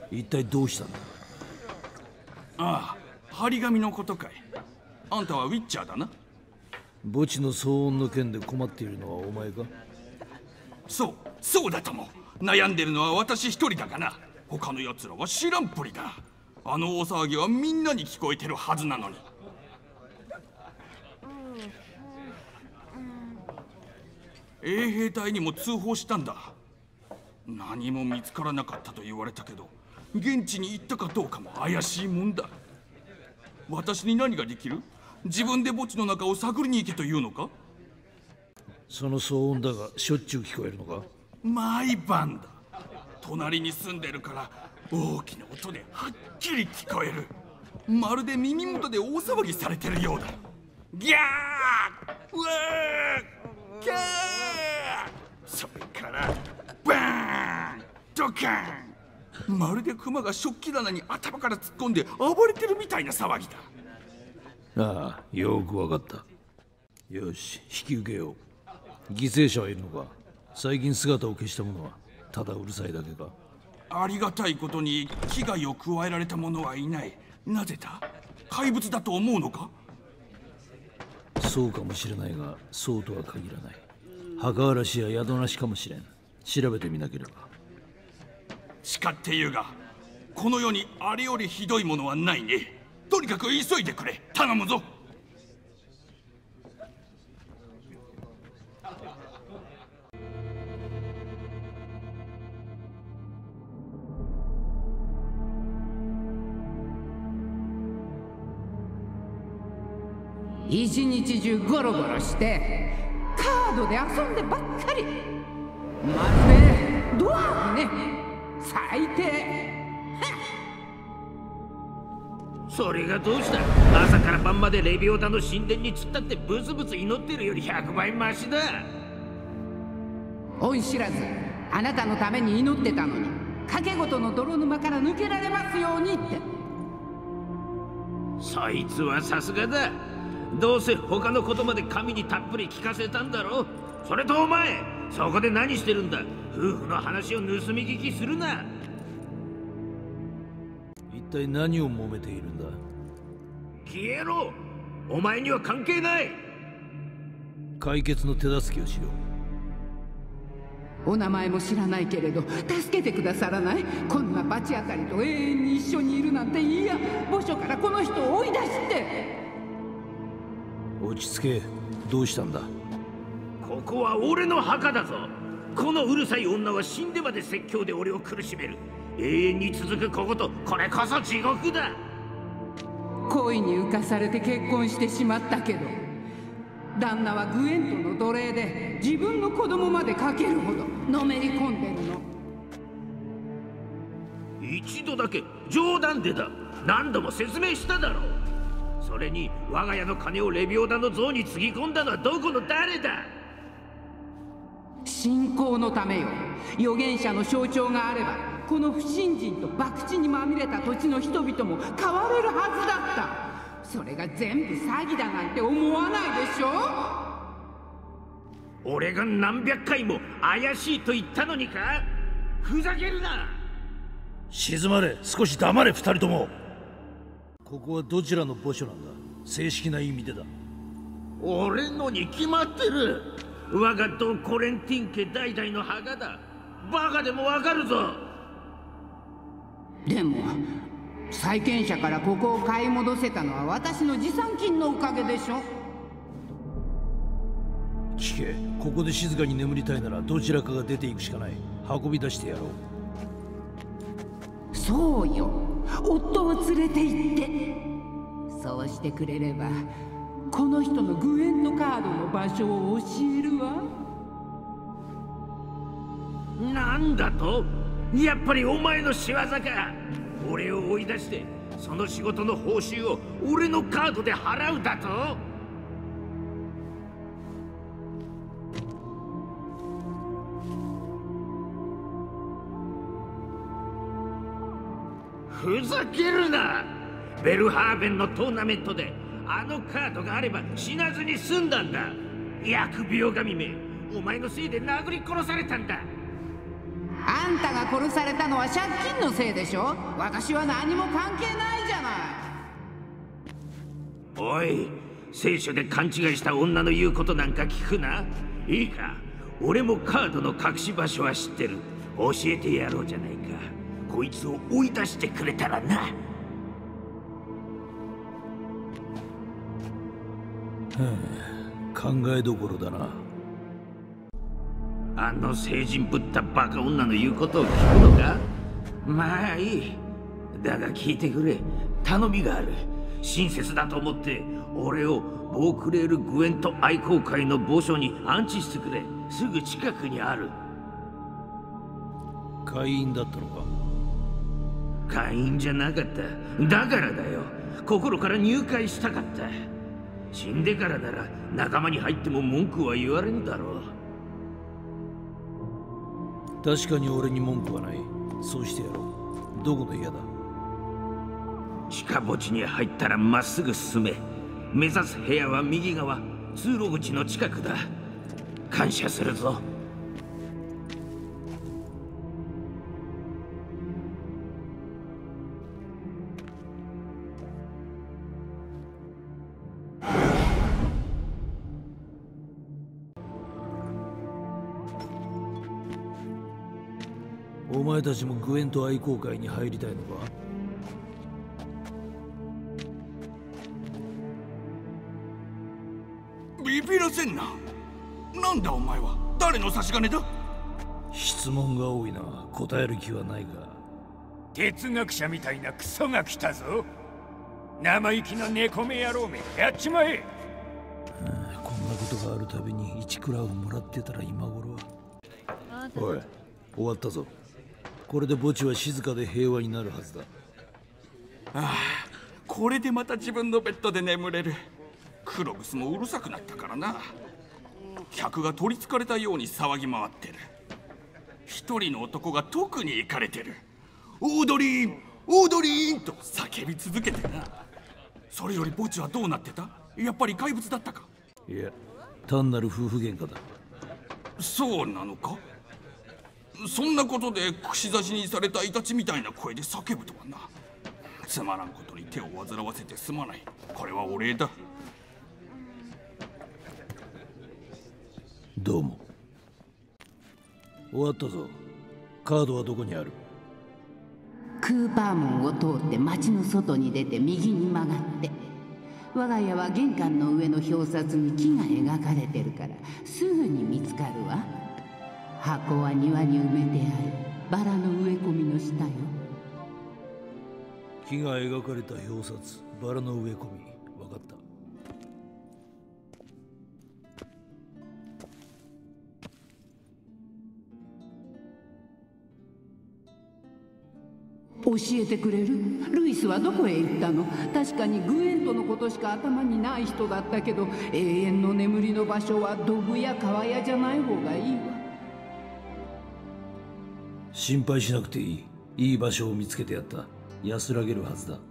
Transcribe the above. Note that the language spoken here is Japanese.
一体どうしたんだ？ ああ、張り紙のことかい。あんたはウィッチャーだな。 墓地の騒音の件で困っているのはお前か？ そうだとも。悩んでるのは私一人だがな。他の奴らは知らんぷりだ。あの大騒ぎはみんなに聞こえてるはずなのに。衛兵隊にも通報したんだ。何も見つからなかったと言われたけど、現地に行ったかどうかも怪しいもんだ。私に何ができる？自分で墓地の中を探りに行けというのか？ その騒音だがしょっちゅう聞こえるのか？ 毎晩だ。隣に住んでるから大きな音ではっきり聞こえる。まるで耳元で大騒ぎされてるようだ。ギャー、うわー、キャー、それからバーン、ドカーン。まるでクマが食器棚に頭から突っ込んで暴れてるみたいな騒ぎだ。 ああ、よくわかった。よし、引き受けよう。犠牲者はいるのか？最近姿を消した者はただうるさいだけか？ ありがたいことに危害を加えられた者はいない。なぜだ？怪物だと思うのか？ そうかもしれないが、そうとは限らない。墓荒らしや宿なしかもしれん。調べてみなければ。 誓って言うが、この世にあれよりひどいものはないね。とにかく急いでくれ。頼むぞ。 一日中ゴロゴロしてカードで遊んでばっかり。まるでドワーフね。最低。 それがどうした？朝から晩までレビオダの神殿に突っ立ってブツブツ祈ってるより100倍マシだ。 恩知らず、あなたのために祈ってたのに、賭け事の泥沼から抜けられますようにって。 そいつはさすがだ。どうせ他のことまで神にたっぷり聞かせたんだろ。それとお前、そこで何してるんだ？夫婦の話を盗み聞きするな。 一体何を揉めているんだ？ 消えろ。お前には関係ない。 解決の手助けをしよお名前も知らないけれど助けてくださらない？こんな罰当たりと永遠に一緒にいるなんて。いや、墓所からこの人を追い出して。 う。落ち着け。どうしたんだ？ ここは俺の墓だぞ。このうるさい女は死んでまで説教で俺を苦しめる。永遠に続くここと、これこそ地獄だ。 恋に浮かされて結婚してしまったけど、旦那はグエントの奴隷で自分の子供までかけるほどのめり込んでるの。 一度だけ冗談でだ。何度も説明しただろう。それに我が家の金をレビオダの像につぎ込んだのはどこの誰だ？ 信仰のためよ。預言者の象徴があれば、この不信心と博打にまみれた土地の人々も変われるはずだった。それが全部詐欺だなんて思わないでしょ？ 俺が何百回も怪しいと言ったのにか？ふざけるな。 静まれ。少し黙れ、二人とも。ここはどちらの墓所なんだ？正式な意味でだ。 俺のに決まってる。我がドン・コレンティン家代々の墓だ。バカでもわかるぞ。 でも債権者からここを買い戻せたのは私の持参金のおかげでしょ。 聞け。ここで静かに眠りたいならどちらかが出ていくしかない。運び出してやろう。 そうよ、夫を連れて行って。そうしてくれればこの人のグエントカードの場所を教えるわ。 なんだと？やっぱりお前の仕業か。俺を追い出してその仕事の報酬を俺のカードで払うだと？ふざけるな。ベルハーベンのトーナメントであのカードがあれば死なずに済んだんだ。疫病神め、お前のせいで殴り殺されたんだ。 あんたが殺されたのは借金のせいでしょ。私は何も関係ないじゃない。 おい、聖書で勘違いした女の言うことなんか聞くな。いいか、俺もカードの隠し場所は知ってる。教えてやろうじゃないか。こいつを追い出してくれたらな。 考えどころだな。 あの聖人ぶったバカ女の言うことを聞くのか。まあいい。だが聞いてくれ。頼みがある。親切だと思って俺をボークレール・グエント愛好会の墓所に安置してくれ。すぐ近くにある。 会員だったのか。 会員じゃなかった。だからだよ。心から入会したかった。死んでからなら仲間に入っても文句は言われんだろう。確かに俺に文句はない。そうしてやろう。どこの部屋だ。 地下墓地に入ったらまっすぐ進め。目指す部屋は右側、通路口の近くだ。感謝するぞ。 お前たちもグエント愛好会に入りたいのか。 ビビらせんな。なんだお前は。誰の差し金だ。 質問が多いな。答える気はないが。 哲学者みたいなクソが来たぞ。生意気な猫目野郎め、やっちまえ。 こんなことがあるたびに1クラウンもらってたら今頃は。おい、終わったぞ。これで墓地は静かで平和になるはずだ。 ああ、これでまた自分のベッドで眠れる。クログスもうるさくなったからな。客が取りつかれたように騒ぎ回ってる。一人の男が特にイカれてる。オードリーンオードリーンと叫び続けてな。それより墓地はどうなってた。やっぱり怪物だったか。 いや、単なる夫婦喧嘩だ。 そうなのか。そんなことで串刺しにされたイタチみたいな声で叫ぶとはな。つまらんことに手を煩わせてすまない。これはお礼だ。 どうも。終わったぞ。カードはどこにある。 クーパー門を通って町の外に出て右に曲がって、我が家は玄関の上の表札に木が描かれてるからすぐに見つかるわ。箱は庭に埋めてあるバラの植え込みの下よ。 木が描かれた表札、バラの植え込み。分かった。 教えてくれる？ルイスはどこへ行ったの？確かにグエントのことしか頭にない人だったけど、永遠の眠りの場所はドブや川屋じゃない方がいいわ。 心配しなくていい。いい場所を見つけてやった。安らげるはずだ。